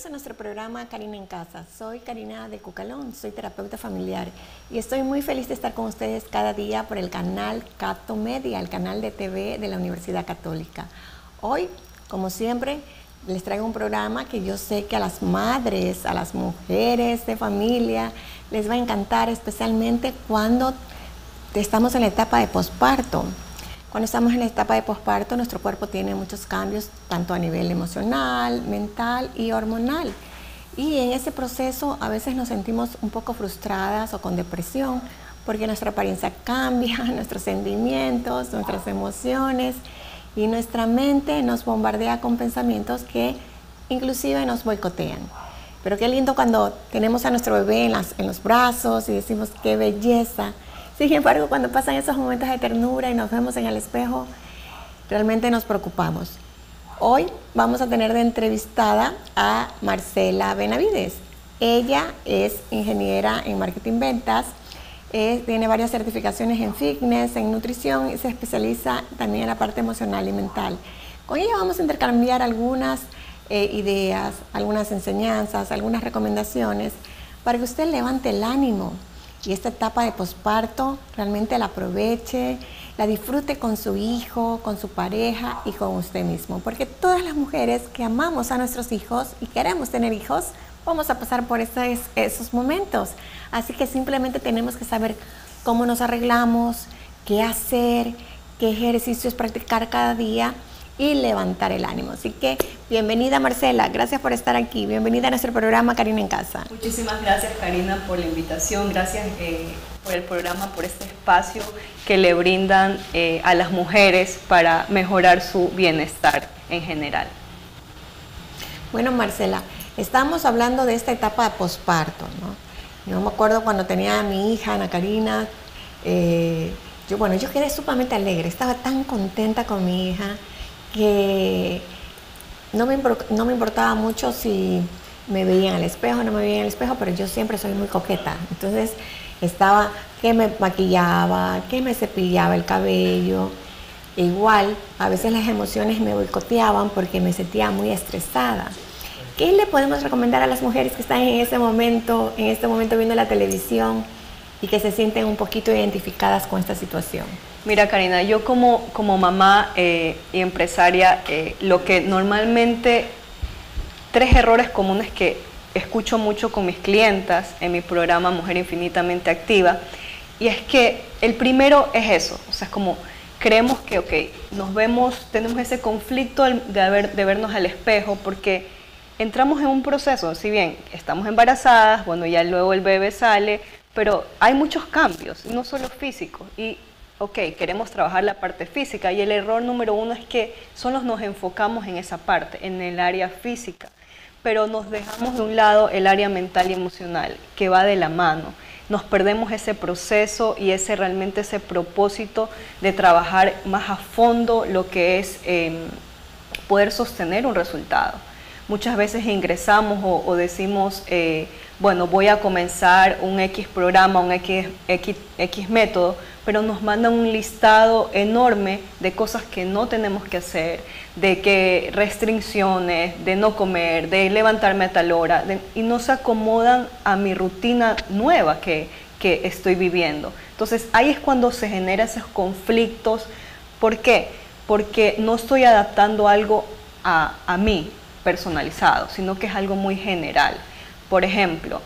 a nuestro programa Karina en Casa. Soy Karina de Cucalón, soy terapeuta familiar y estoy muy feliz de estar con ustedes cada día por el canal Cato Media, el canal de TV de la Universidad Católica. Hoy, como siempre, les traigo un programa que yo sé que a las madres, a las mujeres de familia, les va a encantar, especialmente cuando estamos en la etapa de posparto. Cuando estamos en la etapa de posparto, nuestro cuerpo tiene muchos cambios, tanto a nivel emocional, mental y hormonal. Y en ese proceso a veces nos sentimos un poco frustradas o con depresión, porque nuestra apariencia cambia, nuestros sentimientos, nuestras emociones, y nuestra mente nos bombardea con pensamientos que inclusive nos boicotean. Pero qué lindo cuando tenemos a nuestro bebé en los brazos y decimos qué belleza. Sin embargo, cuando pasan esos momentos de ternura y nos vemos en el espejo, realmente nos preocupamos. Hoy vamos a tener de entrevistada a Marcela Benavides. Ella es ingeniera en marketing ventas, tiene varias certificaciones en fitness, en nutrición y se especializa también en la parte emocional y mental. Con ella vamos a intercambiar algunas ideas, algunas enseñanzas, algunas recomendaciones para que usted levante el ánimo y esta etapa de posparto realmente la aproveche, la disfrute con su hijo, con su pareja y con usted mismo. Porque todas las mujeres que amamos a nuestros hijos y queremos tener hijos, vamos a pasar por esos momentos. Así que simplemente tenemos que saber cómo nos arreglamos, qué hacer, qué ejercicios practicar cada día y levantar el ánimo. Así que bienvenida Marcela, gracias por estar aquí, bienvenida a nuestro programa Karina en Casa. Muchísimas gracias Karina por la invitación, gracias por el programa, por este espacio que le brindan a las mujeres para mejorar su bienestar en general. Bueno Marcela, estamos hablando de esta etapa de posparto, ¿no? Yo me acuerdo cuando tenía a mi hija Ana Karina, yo quedé sumamente alegre, estaba tan contenta con mi hija, que no me importaba mucho si me veía en el espejo o no me veía en el espejo, pero yo siempre soy muy coqueta. Entonces estaba que me maquillaba, que me cepillaba el cabello. Igual, a veces las emociones me boicoteaban porque me sentía muy estresada. ¿Qué le podemos recomendar a las mujeres que están en este momento viendo la televisión y que se sienten un poquito identificadas con esta situación? Mira Karina, yo como mamá y empresaria, lo que normalmente, 3 errores comunes que escucho mucho con mis clientas en mi programa Mujer Infinitamente Activa, y es que el primero es eso, o sea, es como creemos que nos vemos, tenemos ese conflicto de vernos al espejo porque entramos en un proceso, si bien estamos embarazadas, bueno, ya luego el bebé sale, pero hay muchos cambios, no solo físicos, y queremos trabajar la parte física y el error número 1 es que solo nos enfocamos en esa parte, en el área física, pero nos dejamos de un lado el área mental y emocional, que va de la mano. Nos perdemos ese proceso y realmente ese propósito de trabajar más a fondo lo que es poder sostener un resultado. Muchas veces ingresamos o decimos, bueno, voy a comenzar un X programa, un X método, pero nos mandan un listado enorme de cosas que no tenemos que hacer, de que restricciones, de no comer, de levantarme a tal hora, y no se acomodan a mi rutina nueva que estoy viviendo. Entonces ahí es cuando se generan esos conflictos. ¿Por qué? Porque no estoy adaptando algo a mí personalizado, sino que es algo muy general. Por ejemplo,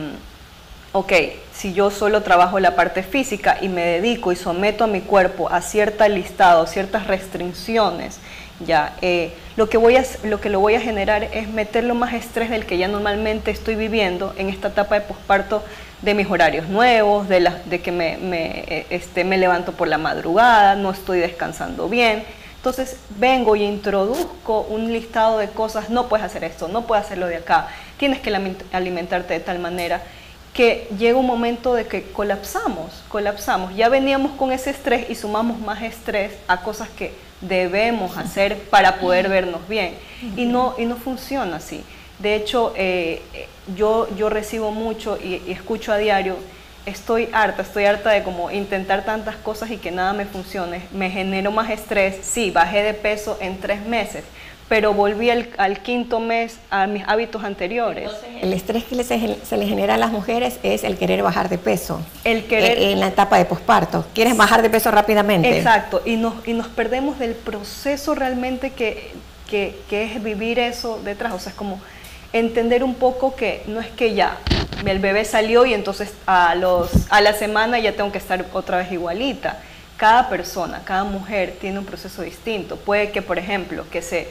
si yo solo trabajo la parte física y me dedico y someto a mi cuerpo a cierto listado, ciertas restricciones, lo que lo voy a generar es meterlo más estrés del que ya normalmente estoy viviendo en esta etapa de posparto, de mis horarios nuevos, de que me levanto por la madrugada, no estoy descansando bien. Entonces vengo y introduzco un listado de cosas, no puedes hacer esto, no puedes hacerlo de acá, tienes que alimentarte de tal manera, que llega un momento de que colapsamos. Ya veníamos con ese estrés y sumamos más estrés a cosas que debemos hacer para poder vernos bien. Y no funciona así. De hecho, yo recibo mucho y escucho a diario, estoy harta de como intentar tantas cosas y que nada me funcione, me genero más estrés, sí, bajé de peso en 3 meses, pero volví al quinto mes a mis hábitos anteriores. Entonces, el estrés que se le genera a las mujeres es el querer bajar de peso. El querer... En la etapa de posparto. ¿Quieres bajar de peso rápidamente? Exacto, y nos perdemos del proceso realmente que es vivir eso detrás. O sea, es como entender un poco que no es que ya el bebé salió y entonces a la semana ya tengo que estar otra vez igualita. Cada persona, cada mujer tiene un proceso distinto. Puede que, por ejemplo,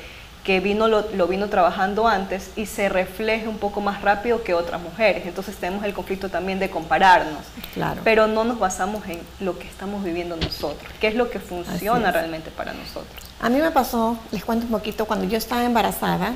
lo vino trabajando antes y se refleje un poco más rápido que otras mujeres. Entonces tenemos el conflicto también de compararnos. Claro. Pero no nos basamos en lo que estamos viviendo nosotros, qué es lo que funciona realmente para nosotros. A mí me pasó, les cuento un poquito, cuando yo estaba embarazada,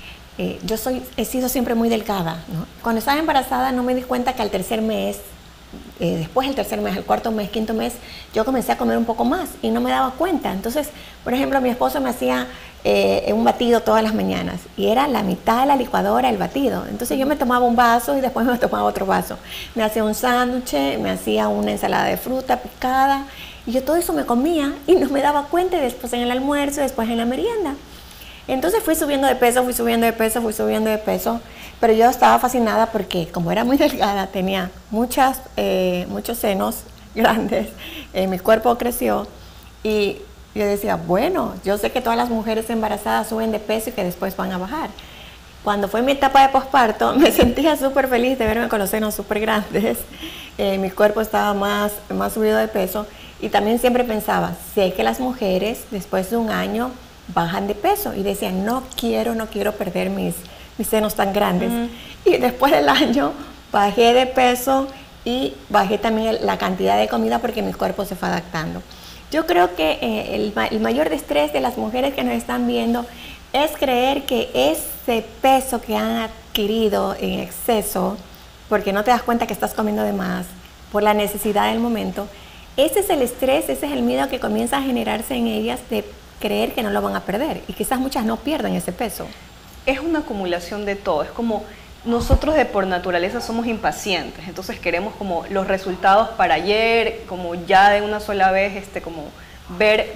he sido siempre muy delgada, ¿no? Cuando estaba embarazada no me di cuenta que al tercer mes, después del tercer mes, al cuarto mes, quinto mes, yo comencé a comer un poco más y no me daba cuenta. Entonces, por ejemplo, mi esposo me hacía un batido todas las mañanas y era la mitad de la licuadora el batido. Entonces yo me tomaba un vaso y después me tomaba otro vaso. Me hacía un sándwich, me hacía una ensalada de fruta picada y yo todo eso me comía y no me daba cuenta, y después en el almuerzo, después en la merienda. Entonces fui subiendo de peso, fui subiendo de peso, pero yo estaba fascinada porque como era muy delgada, tenía muchos senos grandes, mi cuerpo creció y yo decía, bueno, yo sé que todas las mujeres embarazadas suben de peso y que después van a bajar. Cuando fue mi etapa de posparto, me sentía súper feliz de verme con los senos súper grandes, mi cuerpo estaba más subido de peso y también siempre pensaba, sé que las mujeres después de un año bajan de peso y decía, no quiero perder mis senos tan grandes. Y después del año bajé de peso y bajé también la cantidad de comida porque mi cuerpo se fue adaptando. Yo creo que el mayor estrés de las mujeres que nos están viendo es creer que ese peso que han adquirido en exceso, porque no te das cuenta que estás comiendo de más, por la necesidad del momento, ese es el estrés, ese es el miedo que comienza a generarse en ellas de creer que no lo van a perder y quizás muchas no pierdan ese peso. Es una acumulación de todo, es como nosotros por naturaleza somos impacientes, entonces queremos como los resultados para ayer, como ya de una sola vez, como ver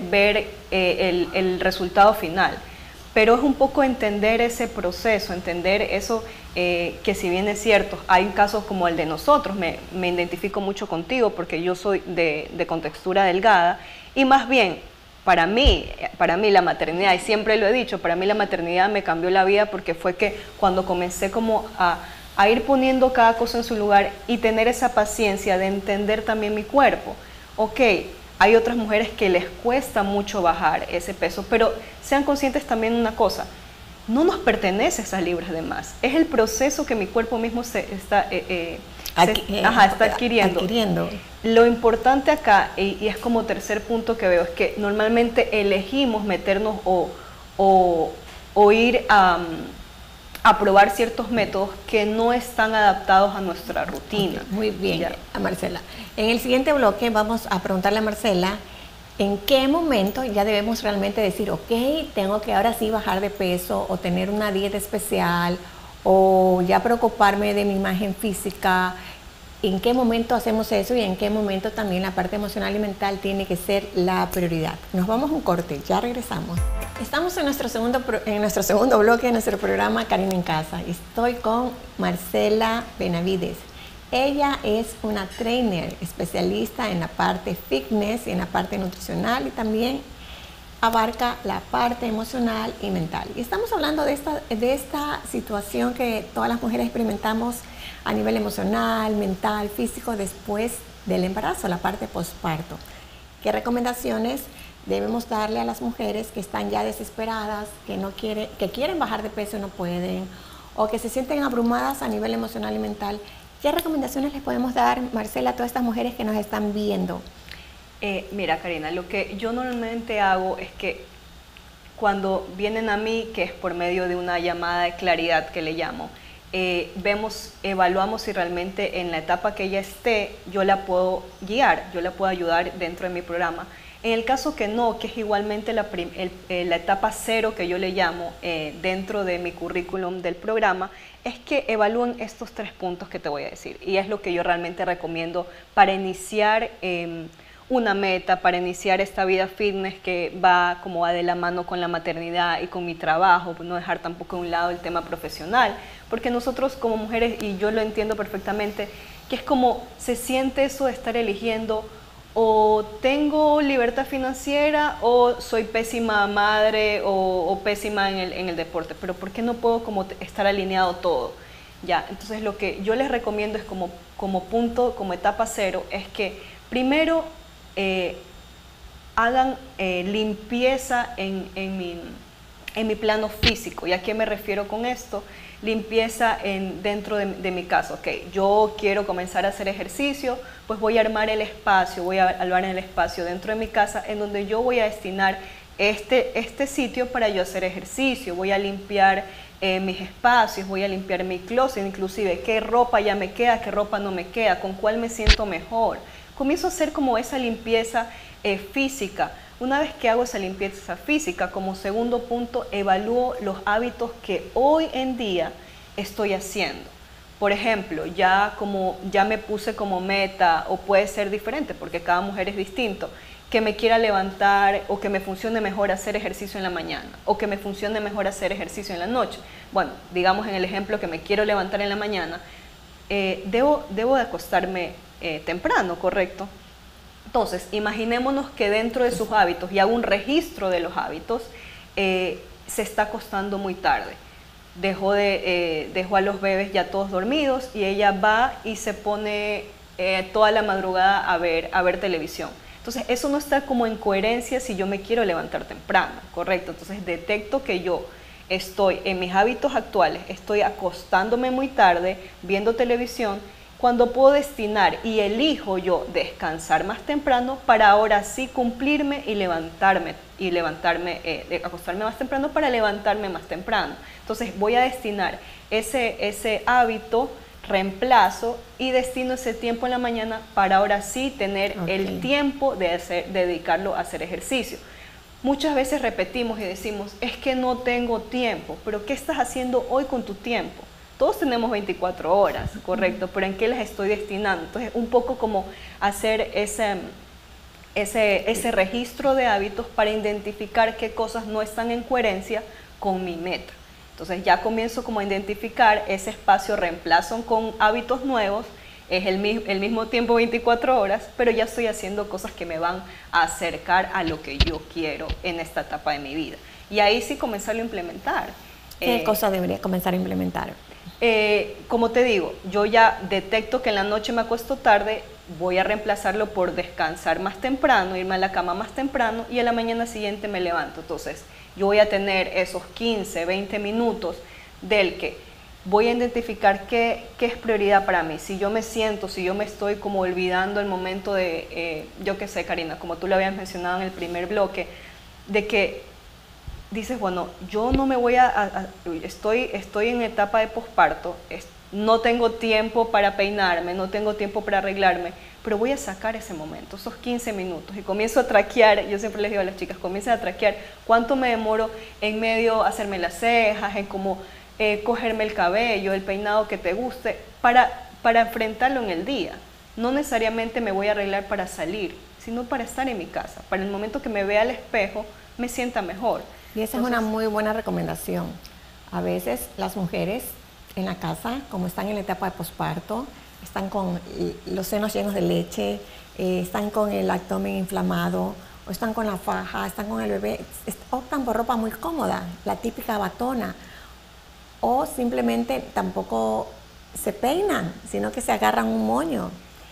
el resultado final. Pero es un poco entender ese proceso, entender eso, que si bien es cierto, hay casos como el de nosotros, me identifico mucho contigo porque yo soy de contextura delgada y más bien, para mí la maternidad, y siempre lo he dicho, para mí la maternidad me cambió la vida porque fue que cuando comencé como a ir poniendo cada cosa en su lugar y tener esa paciencia de entender también mi cuerpo. Ok, hay otras mujeres que les cuesta mucho bajar ese peso, pero sean conscientes también de una cosa, no nos pertenece esas libras de más, es el proceso que mi cuerpo mismo está adquiriendo. Lo importante acá, y es como tercer punto que veo, es que normalmente elegimos meternos o ir a probar ciertos métodos que no están adaptados a nuestra rutina. Okay, muy bien, a Marcela. En el siguiente bloque vamos a preguntarle a Marcela en qué momento ya debemos realmente decir, ok, tengo que ahora sí bajar de peso o tener una dieta especial o ya preocuparme de mi imagen física. ¿En qué momento hacemos eso y en qué momento también la parte emocional y mental tiene que ser la prioridad? Nos vamos a un corte, ya regresamos. Estamos en nuestro segundo bloque de nuestro programa Karina en Casa. Estoy con Marcela Benavides. Ella es una trainer especialista en la parte fitness y en la parte nutricional y también abarca la parte emocional y mental. Y estamos hablando de esta situación que todas las mujeres experimentamos a nivel emocional, mental, físico después del embarazo, la parte posparto. ¿Qué recomendaciones debemos darle a las mujeres que están ya desesperadas, que quieren bajar de peso y no pueden, o que se sienten abrumadas a nivel emocional y mental? ¿Qué recomendaciones les podemos dar, Marcela, a todas estas mujeres que nos están viendo? Mira, Karina, lo que yo normalmente hago es que cuando vienen a mí, que es por medio de una llamada de claridad que le llamo, evaluamos si realmente en la etapa que ella esté, yo la puedo guiar, yo la puedo ayudar dentro de mi programa. En el caso que no, que es igualmente la etapa cero que yo le llamo dentro de mi currículum del programa, es que evalúen estos 3 puntos que te voy a decir. Y es lo que yo realmente recomiendo para iniciar una meta para iniciar esta vida fitness que va como va de la mano con la maternidad y con mi trabajo, no dejar tampoco a un lado el tema profesional, porque nosotros como mujeres, y yo lo entiendo perfectamente, que es como se siente eso de estar eligiendo o tengo libertad financiera o soy pésima madre o pésima en el deporte, pero ¿por qué no puedo como estar alineado todo? Ya, entonces lo que yo les recomiendo es como punto, como etapa cero, es que primero hagan limpieza en mi plano físico. ¿Y a qué me refiero con esto? Limpieza dentro de mi casa. Ok, yo quiero comenzar a hacer ejercicio, pues voy a armar el espacio, voy a armar el espacio dentro de mi casa en donde yo voy a destinar este sitio para yo hacer ejercicio. Voy a limpiar mis espacios, voy a limpiar mi closet, inclusive qué ropa ya me queda, qué ropa no me queda, con cuál me siento mejor. Comienzo a hacer como esa limpieza física. Una vez que hago esa limpieza física, como segundo punto, evalúo los hábitos que hoy en día estoy haciendo. Por ejemplo, ya me puse como meta, o puede ser diferente porque cada mujer es distinto, que me quiera levantar o que me funcione mejor hacer ejercicio en la mañana o que me funcione mejor hacer ejercicio en la noche. Bueno, digamos en el ejemplo que me quiero levantar en la mañana, debo de acostarme temprano, ¿correcto? Entonces, imaginémonos que dentro de sus hábitos, y hago un registro de los hábitos, se está acostando muy tarde. Dejó a los bebés ya todos dormidos y ella va y se pone toda la madrugada a ver televisión. Entonces, eso no está como en coherencia si yo me quiero levantar temprano, ¿correcto? Entonces, detecto que yo estoy en mis hábitos actuales, estoy acostándome muy tarde, viendo televisión, cuando puedo destinar y elijo yo descansar más temprano para ahora sí cumplirme y acostarme más temprano para levantarme más temprano. Entonces voy a destinar ese hábito, reemplazo y destino ese tiempo en la mañana para ahora sí tener el tiempo de dedicarlo a hacer ejercicio. Muchas veces repetimos y decimos, es que no tengo tiempo, pero ¿qué estás haciendo hoy con tu tiempo? Todos tenemos 24 horas, correcto, pero ¿en qué las estoy destinando? Entonces, un poco como hacer ese registro de hábitos para identificar qué cosas no están en coherencia con mi meta. Entonces, ya comienzo como a identificar ese espacio, reemplazo con hábitos nuevos, es el mismo tiempo 24 horas, pero ya estoy haciendo cosas que me van a acercar a lo que yo quiero en esta etapa de mi vida. Y ahí sí comenzarlo a implementar. ¿Qué cosa debería comenzar a implementar? Como te digo, yo ya detecto que en la noche me acuesto tarde, voy a reemplazarlo por descansar más temprano, irme a la cama más temprano y a la mañana siguiente me levanto. Entonces, yo voy a tener esos 15, 20 minutos del que voy a identificar qué es prioridad para mí. Si yo me estoy como olvidando el momento de, yo qué sé, Karina, como tú lo habías mencionado en el primer bloque, de que dices, bueno, yo no me voy estoy en etapa de posparto, no tengo tiempo para peinarme, no tengo tiempo para arreglarme, pero voy a sacar ese momento, esos 15 minutos, y comienzo a traquear. Yo siempre les digo a las chicas, comiencen a traquear cuánto me demoro en medio hacerme las cejas, en cómo cogerme el cabello, el peinado que te guste, para enfrentarlo en el día. No necesariamente me voy a arreglar para salir, sino para estar en mi casa, para el momento que me vea al espejo, me sienta mejor. Y esa es una muy buena recomendación. A veces las mujeres en la casa, como están en la etapa de posparto, están con los senos llenos de leche, están con el abdomen inflamado, o están con la faja, están con el bebé, optan por ropa muy cómoda, la típica batona, o simplemente tampoco se peinan, sino que se agarran un moño.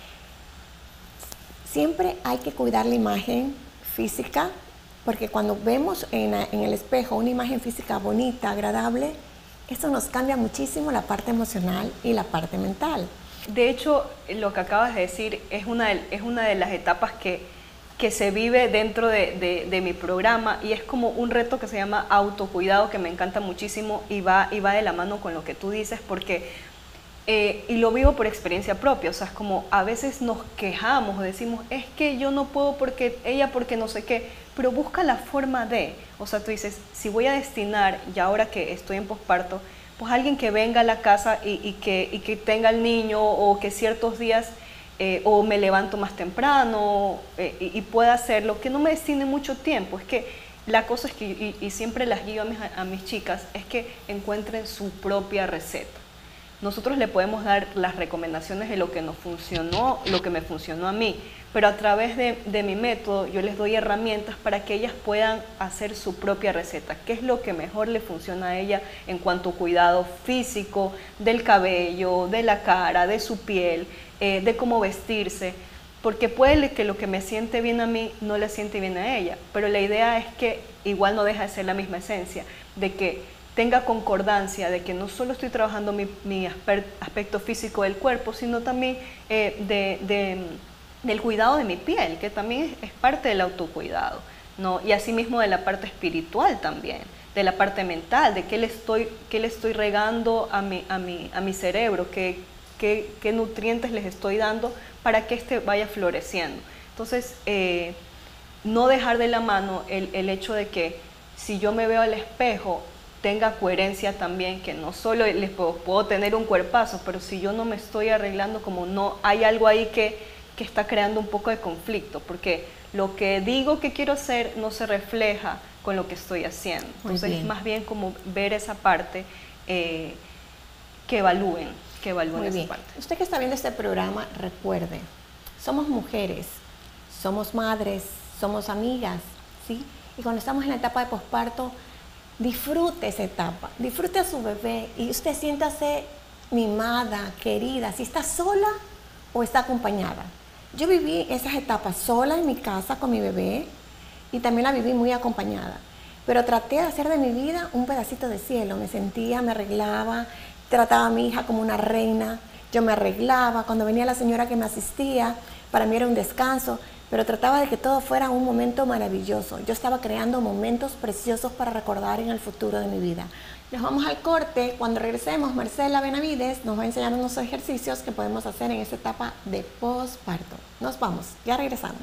Siempre hay que cuidar la imagen física, porque cuando vemos en el espejo una imagen física bonita, agradable, eso nos cambia muchísimo la parte emocional y la parte mental. De hecho, lo que acabas de decir es una de las etapas que se vive dentro de mi programa, y es como un reto que se llama autocuidado, que me encanta muchísimo y va de la mano con lo que tú dices, porque y lo vivo por experiencia propia. O sea, es como a veces nos quejamos o decimos, es que yo no puedo porque no sé qué, pero busca la forma de, o sea, tú dices, si voy a destinar, y ahora que estoy en posparto, pues alguien que venga a la casa y que tenga el niño, o que ciertos días o me levanto más temprano y pueda hacerlo, que no me destine mucho tiempo. Es que la cosa es que, y siempre las guío a mis chicas, es que encuentren su propia receta. Nosotros le podemos dar las recomendaciones de lo que nos funcionó, lo que me funcionó a mí, pero a través de mi método yo les doy herramientas para que ellas puedan hacer su propia receta, qué es lo que mejor le funciona a ella en cuanto a cuidado físico, del cabello, de la cara, de su piel, de cómo vestirse, porque puede que lo que me siente bien a mí no le siente bien a ella, pero la idea es que igual no deja de ser la misma esencia, de que tenga concordancia, de que no solo estoy trabajando mi aspecto físico del cuerpo, sino también del cuidado de mi piel, que también es parte del autocuidado, ¿no? Y asimismo de la parte espiritual también, de la parte mental, de qué le estoy regando a mi cerebro, qué nutrientes les estoy dando para que éste vaya floreciendo. Entonces, no dejar de la mano el hecho de que si yo me veo al espejo, tenga coherencia también, que no solo les puedo tener un cuerpazo, pero si yo no me estoy arreglando, como no hay algo ahí que está creando un poco de conflicto, porque lo que digo que quiero hacer no se refleja con lo que estoy haciendo. Entonces, más bien como ver esa parte, que evalúen esa parte. Usted que está viendo este programa, recuerde, somos mujeres, somos madres, somos amigas, ¿sí? Y cuando estamos en la etapa de posparto, disfrute esa etapa, disfrute a su bebé y usted siéntase mimada, querida, si está sola o está acompañada. Yo viví esas etapas sola en mi casa con mi bebé y también la viví muy acompañada, pero traté de hacer de mi vida un pedacito de cielo. Me sentía, me arreglaba, trataba a mi hija como una reina, yo me arreglaba, cuando venía la señora que me asistía, para mí era un descanso, pero trataba de que todo fuera un momento maravilloso. Yo estaba creando momentos preciosos para recordar en el futuro de mi vida. Nos vamos al corte. Cuando regresemos, Marcela Benavides nos va a enseñar unos ejercicios que podemos hacer en esta etapa de posparto. Nos vamos, ya regresamos.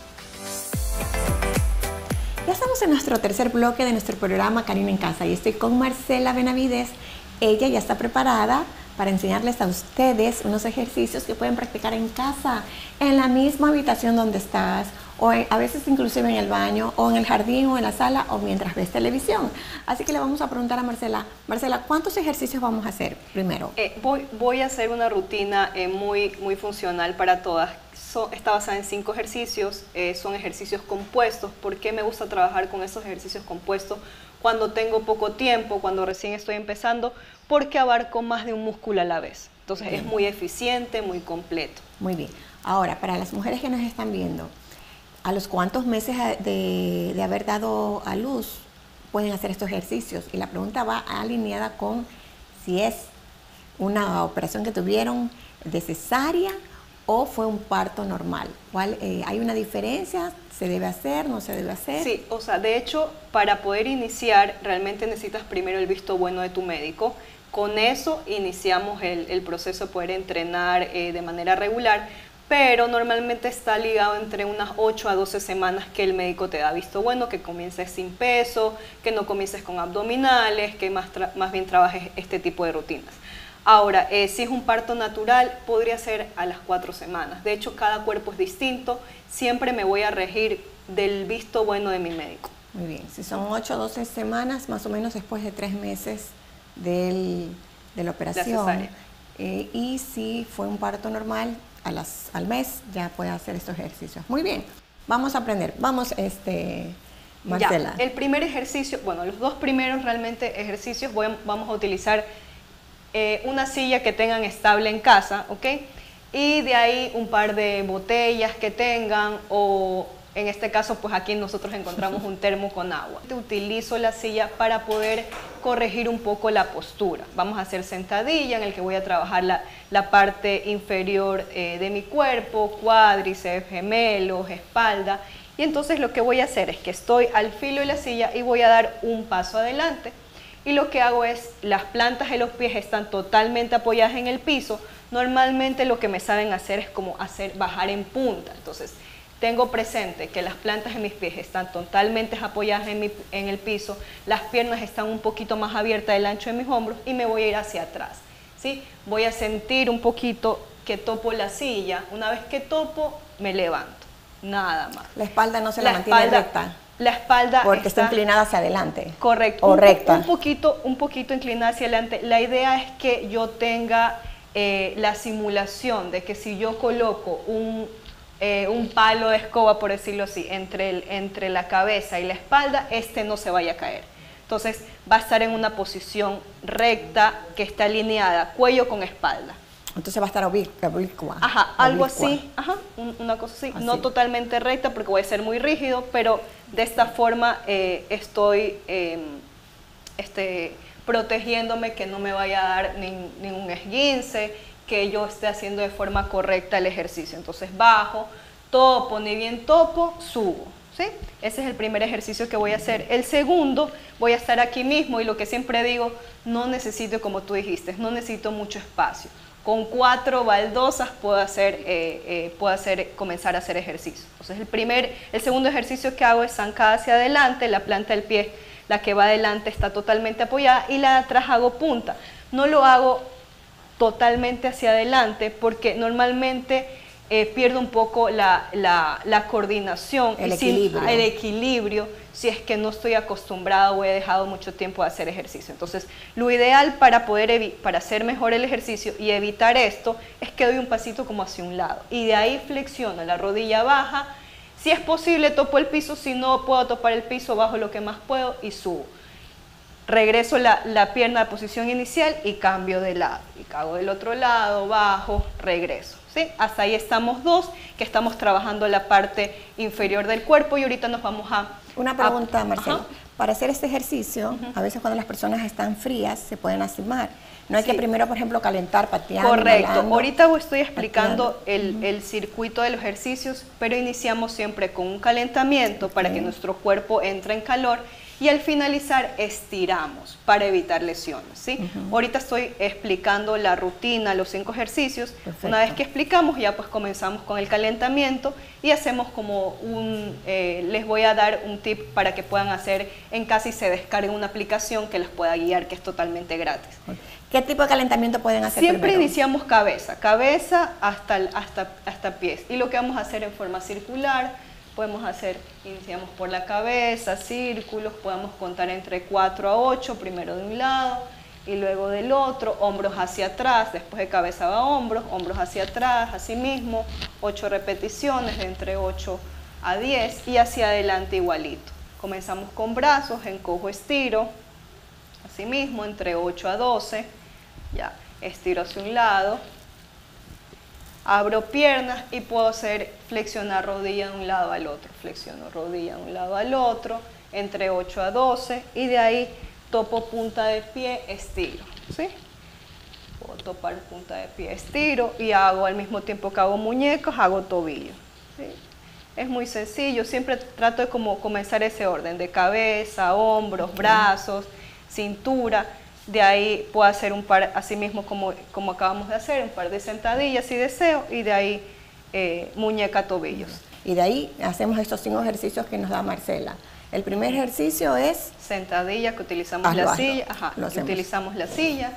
Ya estamos en nuestro tercer bloque de nuestro programa Karina en Casa y estoy con Marcela Benavides. Ella ya está preparada para enseñarles a ustedes unos ejercicios que pueden practicar en casa, en la misma habitación donde estás, o a veces inclusive en el baño, o en el jardín, o en la sala, o mientras ves televisión. Así que le vamos a preguntar a Marcela. Marcela, ¿cuántos ejercicios vamos a hacer primero? Voy a hacer una rutina muy funcional para todas. Está basada en 5 ejercicios, son ejercicios compuestos. ¿Por qué me gusta trabajar con esos ejercicios compuestos cuando tengo poco tiempo, cuando recién estoy empezando? Porque abarco más de un músculo a la vez. Entonces es muy eficiente, muy completo. Muy bien. Ahora, para las mujeres que nos están viendo, ¿a los cuántos meses de haber dado a luz pueden hacer estos ejercicios? Y la pregunta va alineada con si es una operación que tuvieron de cesárea o fue un parto normal. ¿Hay una diferencia? ¿Se debe hacer? ¿No se debe hacer? Sí, o sea, de hecho, para poder iniciar, realmente necesitas primero el visto bueno de tu médico. Con eso iniciamos el proceso de poder entrenar de manera regular, pero normalmente está ligado entre unas 8 a 12 semanas que el médico te da visto bueno, que comiences sin peso, que no comiences con abdominales, que más bien trabajes este tipo de rutinas. Ahora, si es un parto natural, podría ser a las 4 semanas. De hecho, cada cuerpo es distinto. Siempre me voy a regir del visto bueno de mi médico. Muy bien. Si son 8 o 12 semanas, más o menos después de 3 meses de la operación. Y si fue un parto normal, al mes ya puede hacer estos ejercicios. Muy bien. Vamos a aprender. Vamos, Marcela. Ya, el primer ejercicio, bueno, los 2 primeros realmente ejercicios vamos a utilizar una silla que tengan estable en casa, ¿ok? Y de ahí un par de botellas que tengan, o en este caso, pues aquí nosotros encontramos un termo con agua. Utilizo la silla para poder corregir un poco la postura. Vamos a hacer sentadilla, en el que voy a trabajar la parte inferior de mi cuerpo, cuádriceps, gemelos, espalda. Y entonces lo que voy a hacer es que estoy al filo de la silla y voy a dar un paso adelante. Y lo que hago es, las plantas de los pies están totalmente apoyadas en el piso. Normalmente lo que me saben hacer es como bajar en punta. Entonces, tengo presente que las plantas de mis pies están totalmente apoyadas en el piso, las piernas están un poquito más abiertas del ancho de mis hombros y me voy a ir hacia atrás, ¿sí? Voy a sentir un poquito que topo la silla. Una vez que topo, me levanto, nada más. La espalda no se la mantiene recta. La espalda porque está inclinada hacia adelante. Correcto. O recta. Un poquito inclinada hacia adelante. La idea es que yo tenga la simulación de que si yo coloco un palo de escoba, por decirlo así, entre la cabeza y la espalda, no se vaya a caer. Entonces va a estar en una posición recta que está alineada, cuello con espalda. Entonces va a estar oblicua. Ajá, algo así, una cosa así. No totalmente recta porque voy a ser muy rígido, pero de esta forma estoy protegiéndome que no me vaya a dar ningún esguince, que yo esté haciendo de forma correcta el ejercicio. Entonces bajo, topo, ni bien topo, subo. ¿Sí? Ese es el primer ejercicio que voy a hacer. El segundo, voy a estar aquí mismo y lo que siempre digo, no necesito, como tú dijiste, no necesito mucho espacio. Con 4 baldosas puedo comenzar a hacer ejercicio. Entonces el segundo ejercicio que hago es zancada hacia adelante, la planta del pie, la que va adelante está totalmente apoyada y la de atrás hago punta. No lo hago totalmente hacia adelante porque normalmente pierdo un poco la coordinación, el equilibrio, si es que no estoy acostumbrado o he dejado mucho tiempo de hacer ejercicio. Entonces, lo ideal para hacer mejor el ejercicio y evitar esto es que doy un pasito como hacia un lado y de ahí flexiono la rodilla baja. Si es posible, topo el piso, si no puedo topar el piso, bajo lo que más puedo y subo. Regreso la pierna a posición inicial y cambio de lado. Y cago del otro lado, bajo, regreso. ¿Sí? Hasta ahí estamos dos, que estamos trabajando la parte inferior del cuerpo y ahorita nos vamos a... Una pregunta, Marcela. Para hacer este ejercicio, a veces cuando las personas están frías, se pueden lastimar. No hay que primero, por ejemplo, calentar, pateando. Correcto. Inhalando, ahorita estoy explicando el circuito de los ejercicios, pero iniciamos siempre con un calentamiento para que nuestro cuerpo entre en calor y al finalizar estiramos para evitar lesiones, ¿sí? Ahorita estoy explicando la rutina, los 5 ejercicios. Perfecto. Una vez que explicamos ya pues comenzamos con el calentamiento y hacemos como les voy a dar un tip para que puedan hacer en casa y se descarguen una aplicación que les pueda guiar, que es totalmente gratis. ¿Qué tipo de calentamiento pueden hacer Siempre primero? Iniciamos cabeza hasta pies y lo que vamos a hacer en forma circular. Iniciamos por la cabeza, círculos, podemos contar entre 4 a 8, primero de un lado y luego del otro, hombros hacia atrás, después de cabeza va hombros hacia atrás, así mismo, 8 repeticiones de entre 8 a 10 y hacia adelante igualito. Comenzamos con brazos, encojo, estiro, así mismo, entre 8 a 12, ya, estiro hacia un lado. Abro piernas y puedo hacer flexionar rodilla de un lado al otro. Flexiono rodilla de un lado al otro, entre 8 a 12 y de ahí topo punta de pie, estiro. ¿Sí? Puedo topar punta de pie, estiro y hago al mismo tiempo que hago muñecos, hago tobillo. ¿Sí? Es muy sencillo, siempre trato de comenzar ese orden de cabeza, hombros, brazos, cintura. De ahí puedo hacer un par, así mismo como acabamos de hacer, un par de sentadillas si deseo, y de ahí muñeca, tobillos. Y de ahí hacemos estos 5 ejercicios que nos da Marcela. El primer ejercicio es... Sentadilla, que utilizamos la silla. Ajá, que utilizamos la silla.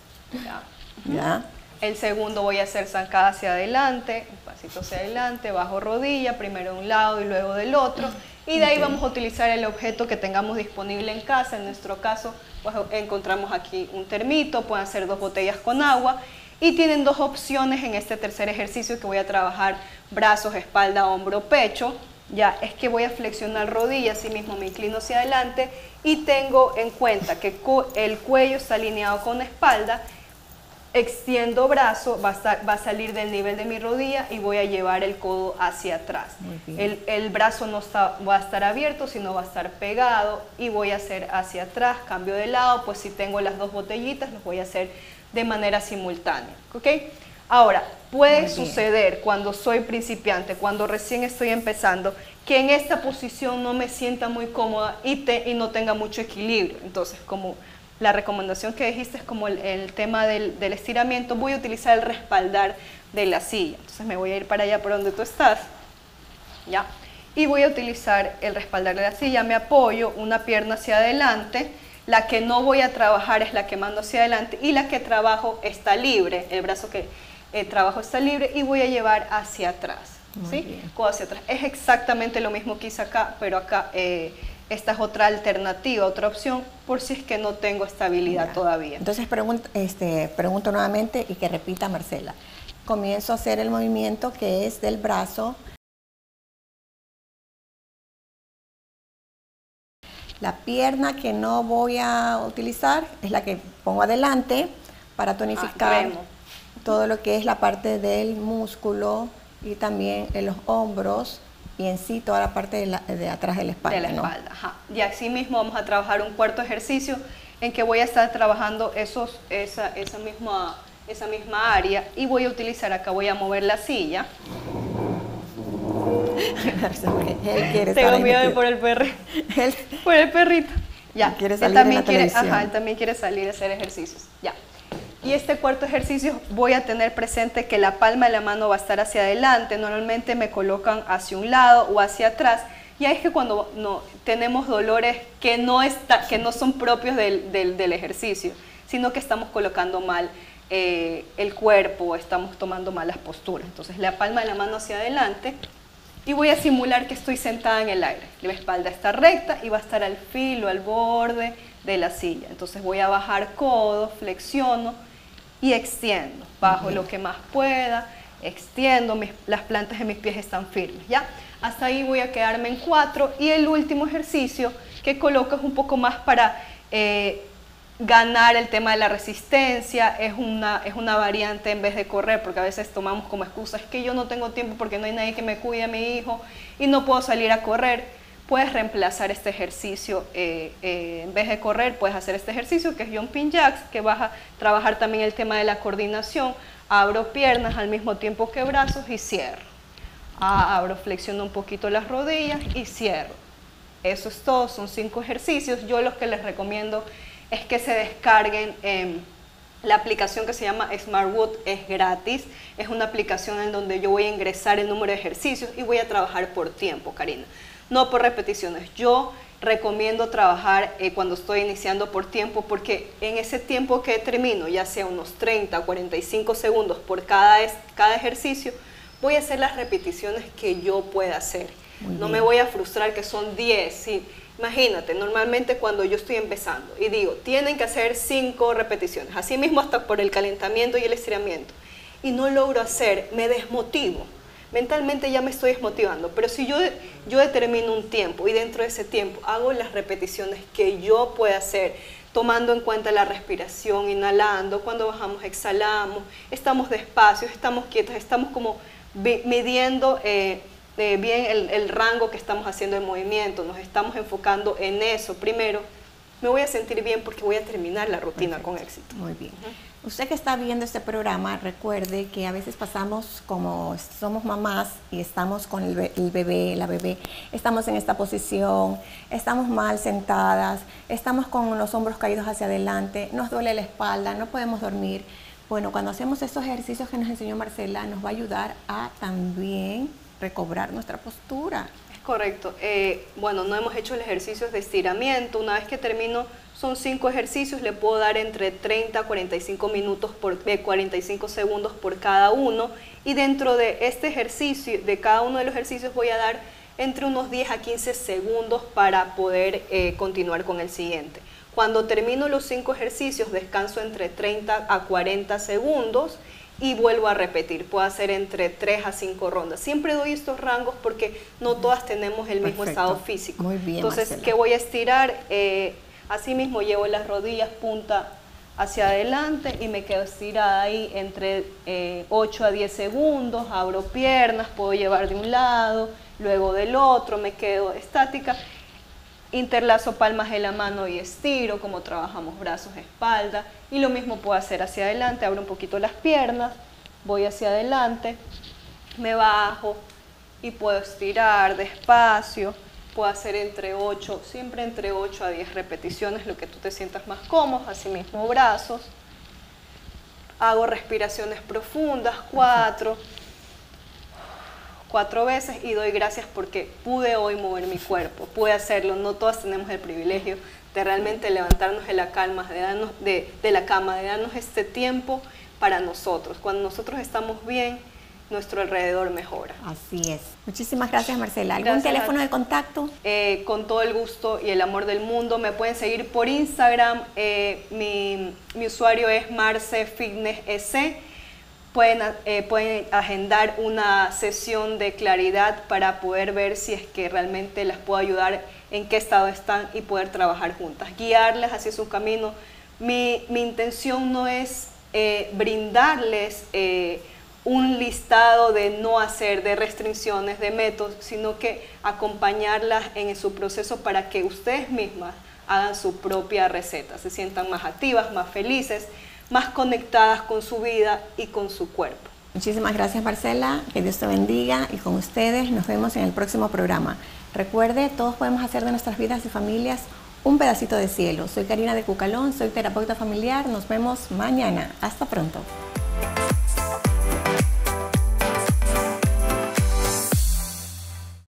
Ya. El segundo voy a hacer zancada hacia adelante, un pasito hacia adelante, bajo rodilla, primero de un lado y luego del otro. Y de ahí vamos a utilizar el objeto que tengamos disponible en casa. En nuestro caso, pues encontramos aquí un termito, pueden ser 2 botellas con agua. Y tienen 2 opciones en este tercer ejercicio que voy a trabajar brazos, espalda, hombro, pecho. Ya es que voy a flexionar rodillas, así mismo me inclino hacia adelante y tengo en cuenta que el cuello está alineado con la espalda. Extiendo brazo, va a salir del nivel de mi rodilla y voy a llevar el codo hacia atrás. El brazo no va a estar abierto, sino va a estar pegado y voy a hacer hacia atrás, cambio de lado, pues si tengo las 2 botellitas, los voy a hacer de manera simultánea. ¿Okay? Ahora, puede suceder cuando soy principiante, cuando recién estoy empezando, que en esta posición no me sienta muy cómoda y no tenga mucho equilibrio. Entonces, como la recomendación que dijiste es como el tema del estiramiento, voy a utilizar el respaldar de la silla. Entonces me voy a ir para allá por donde tú estás, ¿ya? Y voy a utilizar el respaldar de la silla, me apoyo una pierna hacia adelante, la que no voy a trabajar es la que mando hacia adelante y la que trabajo está libre, el brazo trabajo está libre y voy a llevar hacia atrás. Muy ¿sí? bien. Codo hacia atrás. Es exactamente lo mismo que hice acá, pero acá esta es otra alternativa, otra opción, por si es que no tengo estabilidad Ya. todavía. Entonces pregunto nuevamente y que repita Marcela. Comienzo a hacer el movimiento que es del brazo. La pierna que no voy a utilizar es la que pongo adelante para tonificar Extremo. todo lo que es la parte del músculo y también en los hombros y en sí toda la parte de atrás de la espalda. De la ¿no? espalda, ajá. Y así mismo vamos a trabajar un cuarto ejercicio en que voy a estar trabajando esa misma área y voy a utilizar acá, voy a mover la silla. Él quiere Tengo estar miedo metido. Él- por el perrito. Ya, quiere él salir en también la quiere, televisión. ajá, él también quiere salir a hacer ejercicios. Ya. Y este cuarto ejercicio voy a tener presente que la palma de la mano va a estar hacia adelante. Normalmente me colocan hacia un lado o hacia atrás. Y ahí es que cuando tenemos dolores que no son propios del ejercicio, sino que estamos colocando mal el cuerpo, estamos tomando malas posturas. Entonces la palma de la mano hacia adelante y voy a simular que estoy sentada en el aire. La espalda está recta y va a estar al filo, al borde de la silla. Entonces voy a bajar codo, flexiono y extiendo. Bajo lo que más pueda, extiendo, las plantas de mis pies están firmes, ¿ya? Hasta ahí voy a quedarme en 4 y el último ejercicio que coloco es un poco más para ganar el tema de la resistencia, es una variante en vez de correr, porque a veces tomamos como excusa, es que yo no tengo tiempo porque no hay nadie que me cuide a mi hijo y no puedo salir a correr. Puedes reemplazar este ejercicio, en vez de correr, puedes hacer este ejercicio que es Jumping Jacks, que vas a trabajar también el tema de la coordinación. Abro piernas al mismo tiempo que brazos y cierro. Abro, flexiono un poquito las rodillas y cierro. Eso es todo, son 5 ejercicios. Yo los que les recomiendo es que se descarguen la aplicación que se llama SmartWood, es gratis. Es una aplicación en donde yo voy a ingresar el número de ejercicios y voy a trabajar por tiempo, Karina. No por repeticiones. Yo recomiendo trabajar cuando estoy iniciando por tiempo porque en ese tiempo que termino, ya sea unos 30 o 45 segundos por cada ejercicio, voy a hacer las repeticiones que yo pueda hacer. No me voy a frustrar que son 10. ¿Sí? Imagínate, normalmente cuando yo estoy empezando y digo, tienen que hacer 5 repeticiones, así mismo hasta por el calentamiento y el estiramiento, y no logro hacer, me desmotivo. Mentalmente ya me estoy desmotivando, pero si yo determino un tiempo y dentro de ese tiempo hago las repeticiones que yo pueda hacer, tomando en cuenta la respiración, inhalando, cuando bajamos exhalamos, estamos despacios, estamos quietos, estamos como midiendo bien el rango que estamos haciendo el movimiento, nos estamos enfocando en eso primero, me voy a sentir bien porque voy a terminar la rutina con éxito. Muy bien. Usted que está viendo este programa, recuerde que a veces pasamos como somos mamás y estamos con el bebé, la bebé, estamos en esta posición, estamos mal sentadas, estamos con los hombros caídos hacia adelante, nos duele la espalda, no podemos dormir. Bueno, cuando hacemos estos ejercicios que nos enseñó Marcela, nos va a ayudar a también recobrar nuestra postura. Correcto. Bueno, no hemos hecho el ejercicio de estiramiento. Una vez que termino, son 5 ejercicios, le puedo dar entre 30 a 45 minutos 45 segundos por cada uno. Y dentro de este ejercicio, de cada uno de los ejercicios, voy a dar entre unos 10 a 15 segundos para poder continuar con el siguiente. Cuando termino los 5 ejercicios, descanso entre 30 a 40 segundos y vuelvo a repetir. Puedo hacer entre 3 a 5 rondas. Siempre doy estos rangos porque no todas tenemos el mismo estado físico. Muy bien, entonces, Marcela. ¿qué voy a estirar? Así mismo llevo las rodillas punta hacia adelante y me quedo estirada ahí entre 8 a 10 segundos. Abro piernas, puedo llevar de un lado, luego del otro, me quedo estática. Interlazo palmas de la mano y estiro, como trabajamos brazos, espalda. Y lo mismo puedo hacer hacia adelante, abro un poquito las piernas, voy hacia adelante, me bajo y puedo estirar despacio. Puedo hacer siempre entre 8 a 10 repeticiones, lo que tú te sientas más cómodo. Así mismo brazos. Hago respiraciones profundas, 4 veces y doy gracias porque pude hoy mover mi cuerpo, pude hacerlo. No todas tenemos el privilegio de realmente levantarnos de la cama, de darnos este tiempo para nosotros. Cuando nosotros estamos bien, nuestro alrededor mejora. Así es. Muchísimas gracias, Marcela. ¿Algún Gracias teléfono de contacto? Con todo el gusto y el amor del mundo. Me pueden seguir por Instagram. Mi usuario es MarceFitnessEC. Pueden agendar una sesión de claridad para poder ver si es que realmente las puedo ayudar, en qué estado están y poder trabajar juntas, guiarles hacia su camino. Mi intención no es brindarles un listado de no hacer, de restricciones, de métodos, sino que acompañarlas en su proceso para que ustedes mismas hagan su propia receta, se sientan más activas, más felices, más conectadas con su vida y con su cuerpo. Muchísimas gracias, Marcela, que Dios te bendiga, y con ustedes nos vemos en el próximo programa. Recuerde, todos podemos hacer de nuestras vidas y familias un pedacito de cielo. Soy Karina de Cucalón, soy terapeuta familiar, nos vemos mañana. Hasta pronto.